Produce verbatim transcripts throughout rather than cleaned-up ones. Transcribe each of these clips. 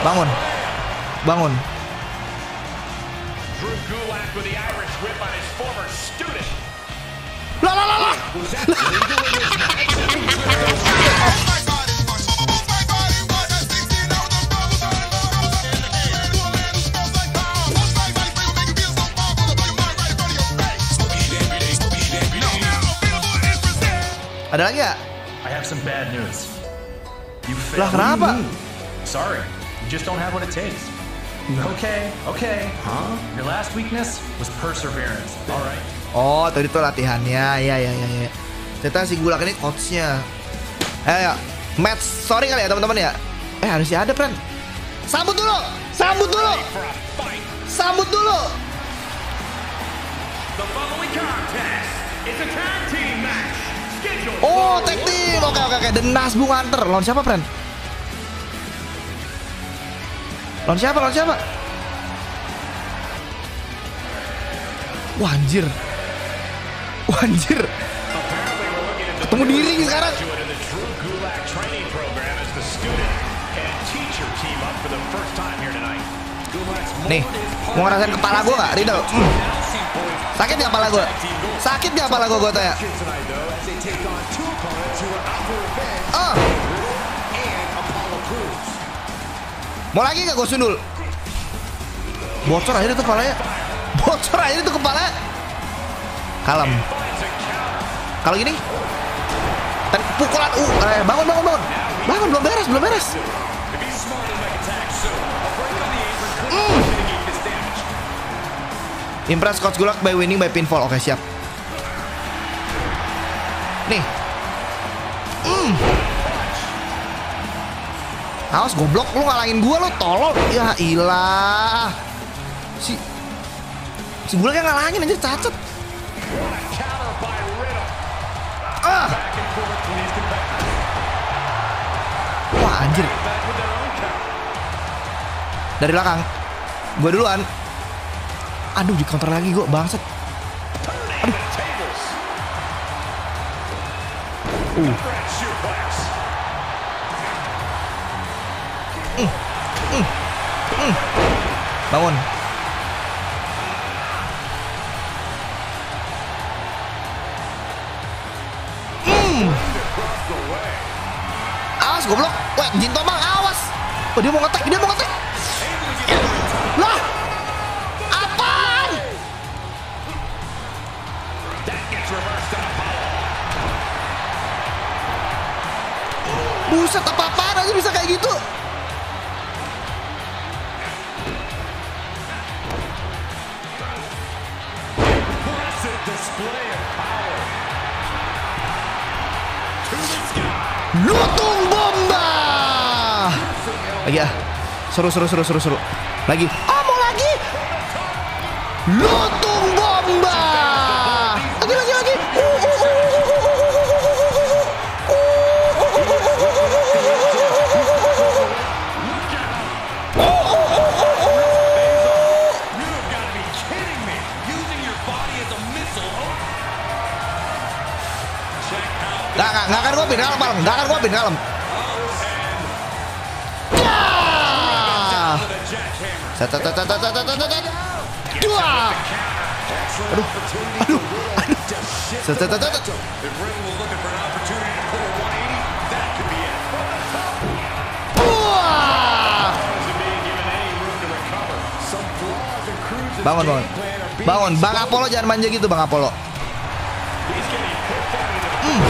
Bangun. Bangun. Lah lah lah lah. Ada lagi ya? I have some bad news. You failed. Lah kenapa? Sorry, you just don't have what it takes. Okay, okay. Huh? Your last weakness was perseverance. All right. Oh, tadi tuh latihannya. Ya ya ya ya. Ternyata si Gulak ini coachnya. Eh ya, match sorry kali ya teman-teman ya. Eh harusnya ada friend. Sambut dulu, sambut dulu, sambut dulu. The following contest is a tag team match. Oh, tag team. Oke oke oke. The Nazbung Hunter. Lawan siapa, friend? Lawan siapa? Lawan siapa? Wah, anjir. Wah, anjir. Ketemu diri sekarang. Nih, mau ngerasain kepala gue gak, Riddle? Mm. Sakit gak kepala gue? Sakit gak kepala gue, gue tanya? Oh. Mau lagi gak gue sundul? Bocor aja itu kepalanya. Bocor aja itu kepala. Kalem. Kalau gini, ten pukulan uh, eh, bangun bangun bangun. Bangun belum beres belum beres. Mm. Impress Coach Gulak by winning by pinfall. Oke siap. Nih. Mm. Awas goblok lu ngalangin gua lu tolol. Ya ilah. Si Si Gulak yang ngalangin anjir cacat. Ah. Wah anjir. Dari belakang. Gua duluan. Aduh di counter lagi gua bangsat. Aduh. Uh. Mm. Mm. Mm. Bangun. Mm. Awas goblok. Wah, Jin Tomang awas. Oh, dia mau ngetek, dia mau ngetek. Lah. Apaan? Buset, apa-apaan aja bisa kayak gitu. Lutung bomba. Lagi ya. Seru seru seru seru seru. Lagi. Oh mau lagi. Lutung bomba. Lagi lagi lagi. Gak, gak, gak akan gue pin kalem, kalem. Gak akan gue pin kalem. Ya. Set, set, set, set, set, set, set, set. Dua. Aduh, aduh, aduh. Set, set, set, set. Wah. Bangun, bangun. Bangun, Bang Apollo jangan manja gitu, Bang Apollo. Hmm.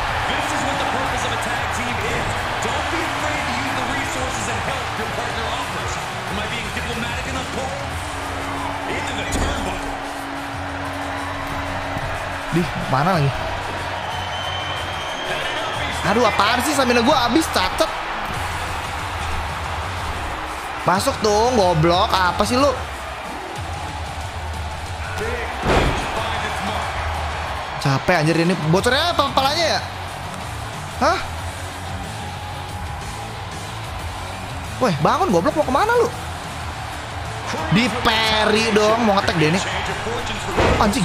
Di mana lagi? Aduh apaan sih, stamina gue habis catet. Masuk dong goblok, apa sih lu? Capek anjir ini, bocornya apa kepalanya ya? Hah? Weh bangun goblok, mau kemana lu? Di parry dong, mau ngetek deh ini. Anjing.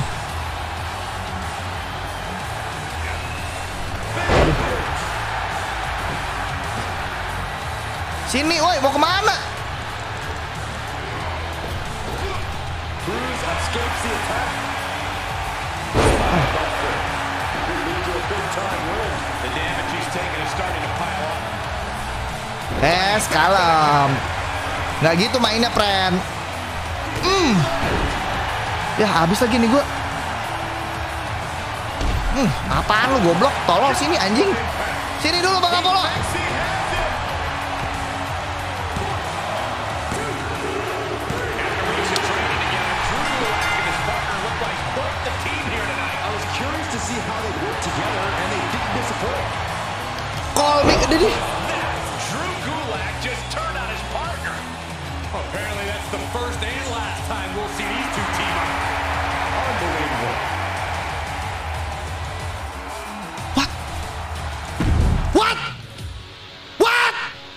Sini, woi, mau kemana? escapes the attack. The damage he's taken is starting to pile up. Es, kalem. Nggak gitu mainnya, friend. Hmm. Ya, habis lagi nih gua. Hmm, apaan lu goblok? Tolol sini anjing. Sini dulu Bang Apollo. Call me, udah deh. Drew Gulak just turned on his partner. Apparently that's the first and last time we'll see these two team up. Unbelievable. What? What? What?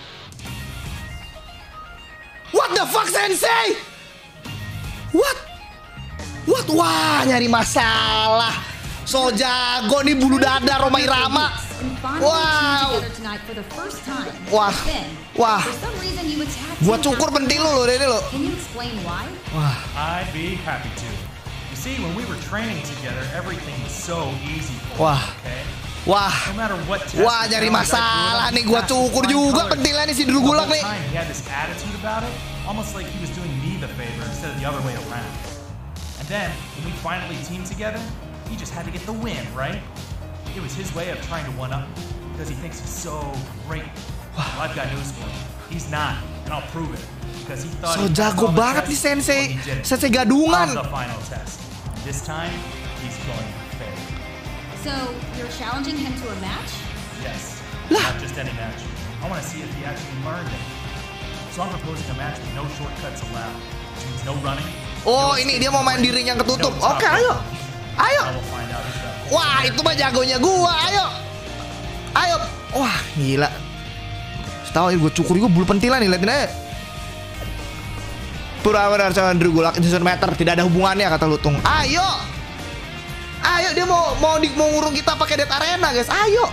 What the fuck, Sensei? What? What? Wah, nyari masalah. So jago nih bulu dada Rhoma Irama. Wow. Wah. Wah. Gua cukur pentil lu loh ini lo. Wah. I'd be happy to. You see, when we were training together, everything was so easy for Wah. us, okay? Wah. No matter what test Wah, or nyari challenge I masalah did, nih. Gua he passed cukur with flying juga colors. pentilnya nih si Drew The Gulak whole nih. time he had this attitude about it, almost like he was doing me the favor instead of the other way around. And then, when we finally teamed together, he just had to get the win, right? It was his way of trying to one-up me because he thinks he's so great. Well, I've got news for him. He's not, and I'll prove it. Because he thought So he passed jago all the banget tests, nih Sensei. but he didn't. Sensei gadungan. On the final test. This time, he's going to fail. So, you're challenging him to a match? Yes. Lah. Not just any match. I want to see if he actually learned it. So I'm proposing a match with no shortcuts allowed. Which means no running. Oh, no ini dia mau main di ring yang ketutup. no top Oke, ayo. rope. Ayo. I will find out who's better. Wah, itu mah jagonya gua. Ayo. Ayo. Wah, gila. Setahu gue cukur gue bulu pentilan nih, liatin aja. Pura-pura sama Drew Gulak Jason Meter tidak ada hubungannya kata Lutung. Ayo. Ayo, dia mau mau di, mau ngurung kita pakai Death Arena, guys. Ayo.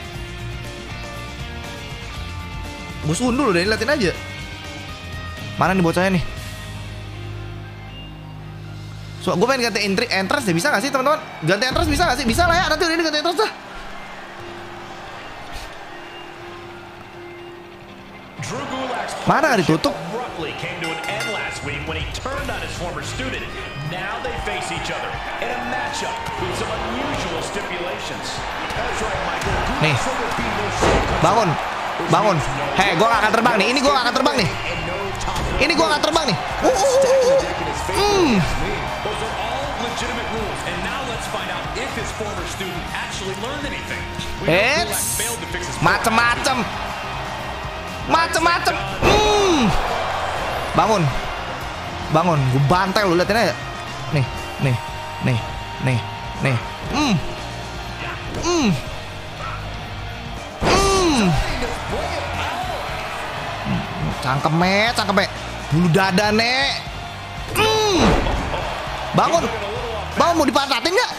Gue sundul udah, liatin aja. Mana nih bocahnya nih? So, gue pengen ganti entry, entrance deh, bisa gak sih teman-teman? Ganti entrance bisa gak sih? Bisa lah ya, nanti udah ini ganti entrance dah. Mana gak ditutup? Abruptly came to an end last week when he turned on his former student. Now they face each other in a matchup with some unusual stipulations. That's right, Michael. Nih, bangun, bangun. Hei, gue gak akan terbang nih. Ini gue gak akan terbang nih. Ini gue gak akan terbang nih. Uh, uh, uh, uh. Hmm. Those are all legitimate rules, and now let's find out if his former student actually learned anything. We know Gulak It's failed to fix his macem-macem, macem-macem. Hmm. Bangun, bangun. Gue bantai lu, liatin aja. Nih, nih, nih, nih, nih. Hmm, hmm, hmm. Cangkem me, cangkem me. Bulu dada nek. Hmm. Bangun, bangun, mau dipatatin nggak?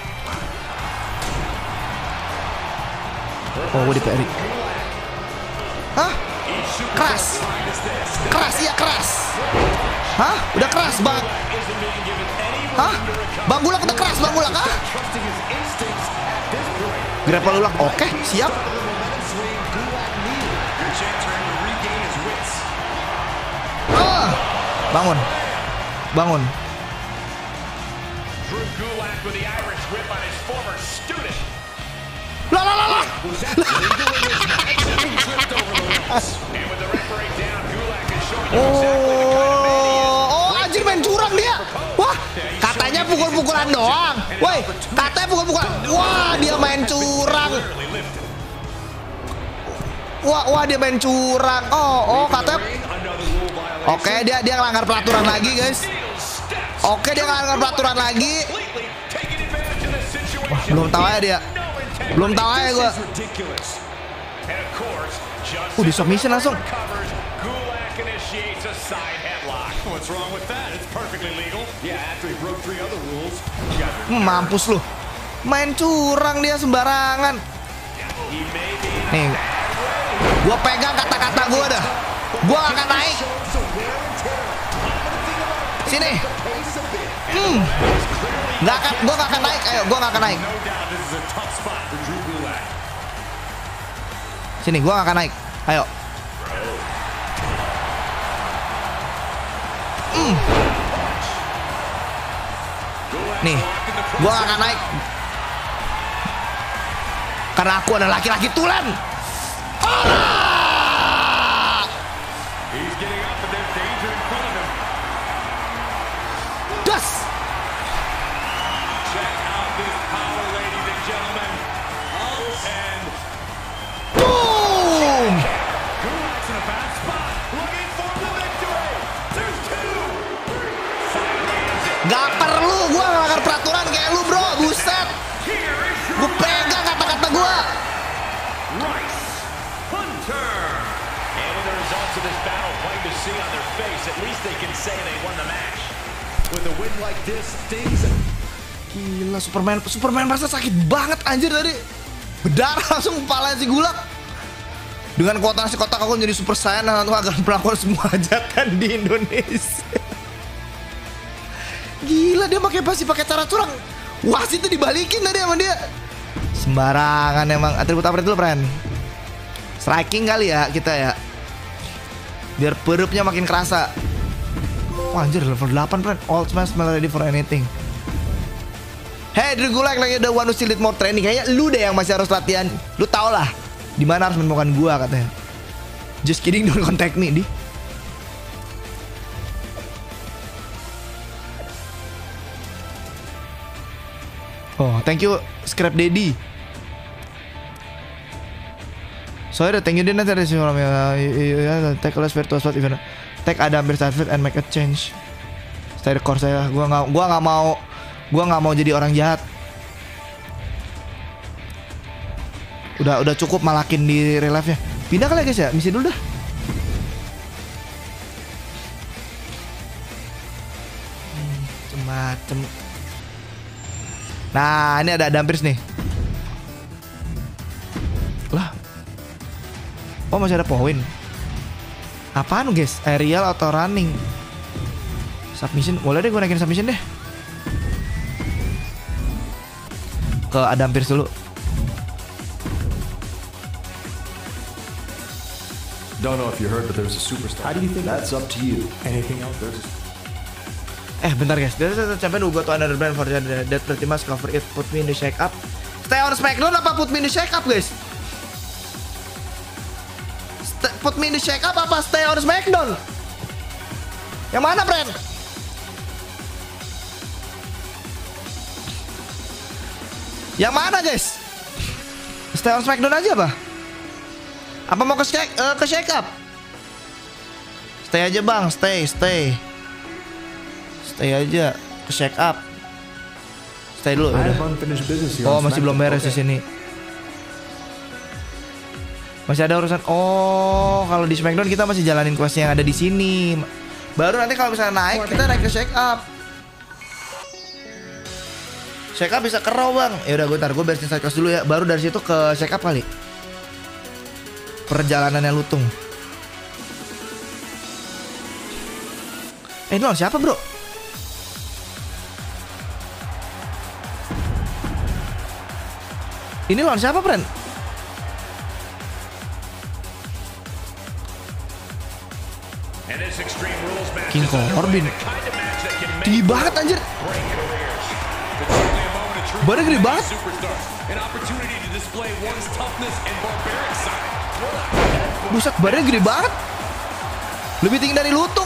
Oh, gue di P R I. Hah? Keras, keras ya keras. Hah? Udah keras banget. Hah? Bang Gulak udah keras, Bang Gulak, hah? Grapple ulak, oke, siap. Ah, bangun, bangun. Drew Gulak with the Irish whip on his former student. Lah lah lah lah. And with the referee down, Gulak is showing you exactly the kind of man he is. Oh, oh, anjir main curang dia. Wah, katanya pukul-pukulan doang. Woi, katanya pukul-pukulan. Wah, dia main curang. Wah, wah dia main curang. Oh, oh, katanya. Oke, dia dia ngelanggar peraturan lagi, guys. Oke, dia ngelanggar peraturan lagi. Wah, belum tahu aja dia. Belum tahu aja gue. Uh, di submission langsung. Hmm, mampus lu. Main curang dia sembarangan. Nih, gue pegang kata-kata gue dah. Gue gak akan naik. Sini. Hmm. Nggak akan, gue nggak akan naik. Ayo, gue nggak akan naik. Sini, gue nggak akan naik. Ayo. Hmm. Nih, gue gak akan naik karena aku adalah laki-laki tulen. Ah! Das. Boom. Gak perlu, gue gak akan peraturan kayak lu bro, buset. Gue pegang kata-kata gue. Gila, Superman, Superman merasa sakit banget anjir tadi. Berdarah langsung kepala si Gulak. Dengan kekuatan si kotak aku menjadi Super Saiyan dan aku akan melakukan semua hajatan di Indonesia. Gila, dia pakai pasti pakai cara curang. Wasit itu dibalikin tadi sama dia. Sembarangan emang. Atribut apa itu, friend? Striking kali ya kita ya. Biar perupnya makin kerasa. Wah, anjir level delapan, friend. All smash ready for anything. Hey, Drew Gulak lagi ada one who still need more training. Kayaknya lu deh yang masih harus latihan. Lu tau lah di mana harus menemukan gua katanya. Just kidding, don't contact me, di. Oh, thank you Scrap Daddy. Sorry, thank you Dina. Dari sini ya, take less virtual spot event. Take Adam Bersafit and make a change. Stay the course saya. Gua nggak, gua nggak mau, gua nggak mau jadi orang jahat. Udah, udah cukup malakin di relive-nya. Pindah kali ya guys ya, misi dulu dah. Hmm, macem. Nah, ini ada Dampirs nih. Lah. Oh, masih ada poin. Apaan guys? Aerial atau running? Submission. Boleh deh gue naikin submission deh. Ke Dampirs dulu. Don't know if you heard, but there's a superstar. How do you think that's up to you? Anything else? There's Eh bentar guys, there's a champion who got to another brand for that, that pretty much cover it. Put me in the shake up. Stay on SmackDown apa put me in the shake up guys? St put me in the shake up apa stay on SmackDown? Yang mana friend? Yang mana guys? Stay on SmackDown aja apa? Apa mau ke shake, uh, ke shake up? Stay aja bang, stay, stay. Stay aja ke shake up. Stay dulu. Oh, masih belum beres di sini. Masih ada urusan. Oh, kalau di SmackDown kita masih jalanin quest yang ada di sini. Baru nanti kalau misalnya naik, kita naik ke shake up. Shake up bisa ke Raw, bang. Ya udah, gue ntar gue beresin side quest dulu ya. Baru dari situ ke shake up kali. Perjalanannya lutung. Eh, ini lawan siapa, bro? Ini lawan siapa, friend? King Corbin. Tinggi banget anjir. Badannya gede banget. Buset, badannya gede banget. Lebih tinggi dari lutung.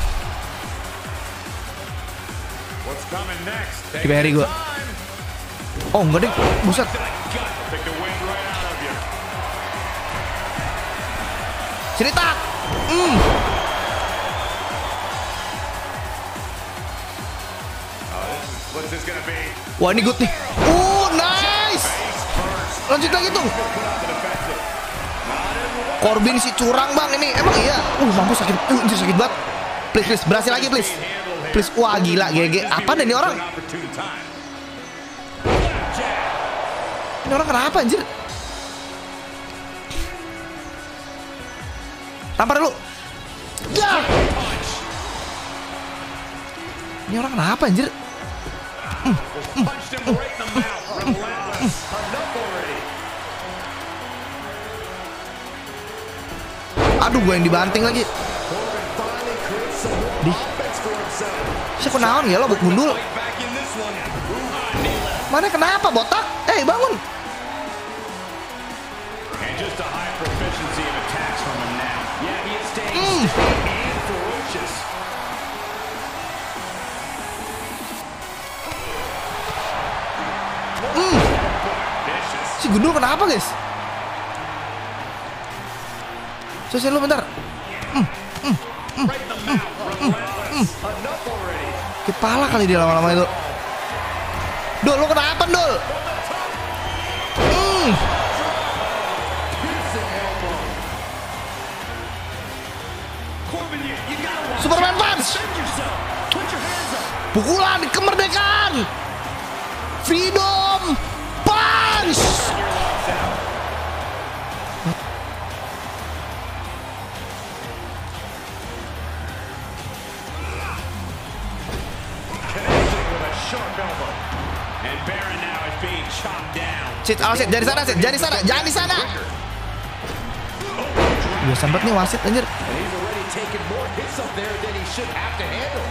Di P R I gue. Oh enggak deh, buset. Sini tak. Mm. Wah ini good nih. Oh nice. Lanjut lagi tuh. Corbin si curang bang ini. Emang iya. Uh mampus sakit. Uh anjir sakit banget. Please please berhasil lagi please. Please. Wah gila G G. Apa nih orang? Ini orang kenapa anjir? Tampar dulu. Ya. Ini orang kenapa anjir? Punched him right in the mouth. Relentless. Enough already. Aduh, gue yang dibanting lagi. Di. Saya kok naon ya lo buk gundul. Mana kenapa botak? Eh, bangun. And just a high proficiency of attacks from him now. Yeah, he is staying Mm. steady and ferocious. Mm. Si gundul kenapa, guys? Selesai lu bentar. Mm. Mm. Mm. Right in the mouth. Relentless. Enough already. Kepala kali dia lama-lama itu. Dul, lu kenapa, Dul? Mm. Corbin, you, you gotta watch Superman out. punch. Defend yourself. Put your hands up. Pukulan kemerdekaan. Freedom punch. Your lights out. Connecting with a sharp elbow. And Baron now is being chopped down. Sit, awas Sit, jangan di sana, Sit, jangan di sana, jangan di sana. Gue sempet nih wasit anjir. And he's already taken more hits up there than he should have to handle.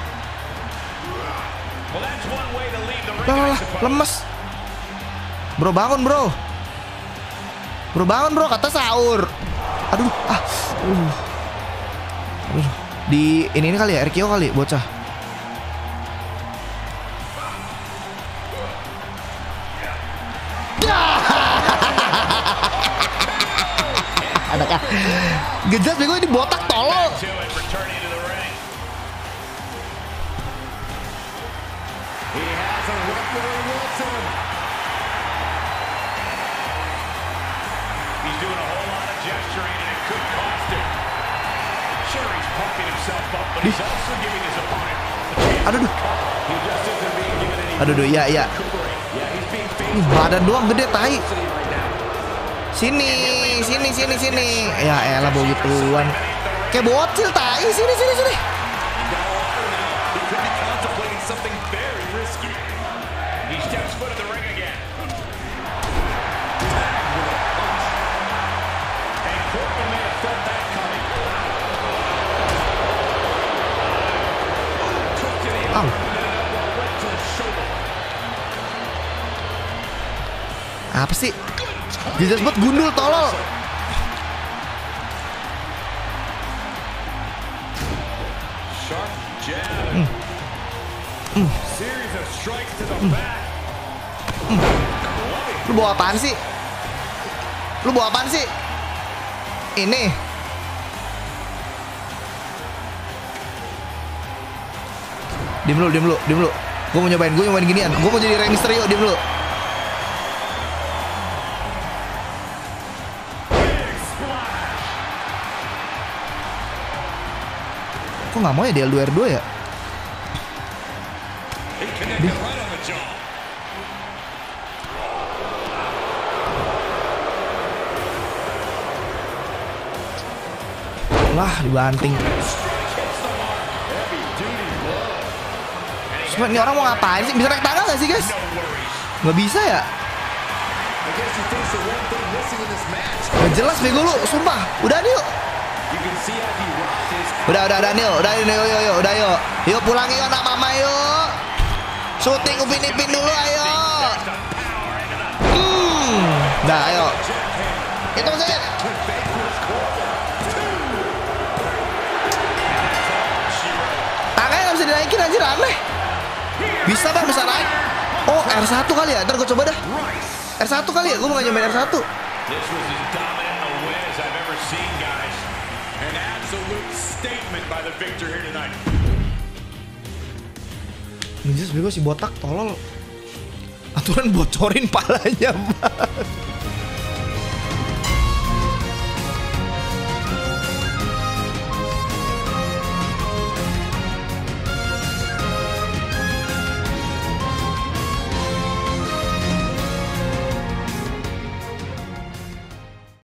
Well, that's one way to leave the ring, Lah, lah, I lah, suppose. lemes. Bro, bangun, bro. Bro, bangun, bro, kata sahur. Aduh, ah. Uh. Aduh. Di ini ini kali ya, R K O kali, bocah. Anaknya gejat bego ini botak tolol. To it, returning to the ring. He has a rep where he wants him. He's doing a whole lot of gesturing, and it could cost him. Sure, he's pumping himself up, but he's also giving his opponent a chance. Aduh, duh. He just isn't being given any Aduh, duh, iya, iya. recuperate. Yeah, he's being Ih, phased badan doang gede tai. right now. Sini, sini, sini, sini. Ya elah bau gituan. Kayak bocil tai. Sini, sini, sini. He could be contemplating something very risky. He steps foot in the ring again. Tagged with a punch. And Corbin may have felt that coming. Took to the Au. elbow, and an elbow right to the shoulder. Apa sih? Gejat banget gundul tolol. Sharp jab. Series of strikes to the back. Lu bawa apaan sih? Lu bawa apaan sih? Ini. Diem dulu, diem dulu, diem dulu. Gue mau nyobain, gue nyobain ginian. Gue mau jadi Rey Mysterio, diem dulu. Kok nggak mau ya D L dua R dua ya? He connected right on the jaw. Lah, dibanting. Cuma ini orang mau ngapain sih? Bisa naik tangga nggak sih, guys? Nggak bisa ya? I guess he thinks the one thing missing in this match. Nggak jelas bego lu, sumpah. Udah nih yuk. You can see how he rocked his. Udah, udah, udah nih yuk. Udah, yuk, yuk, yuk, udah yuk. Yuk pulang yuk anak mama yuk. Syuting Upin Ipin dulu ayo. Hmm. Nah, ayo. Hitung saja. Tangannya nggak bisa dinaikin anjir, aneh. Bisa bang, bisa naik. Oh, R satu kali ya. Ntar gue coba dah. R satu kali ya, gue mau nyobain R satu. This was as dominant a win as I've ever seen, guys. An absolute statement by the victor here tonight. Anjir, bego si botak tolol. Aturan bocorin palanya, bang.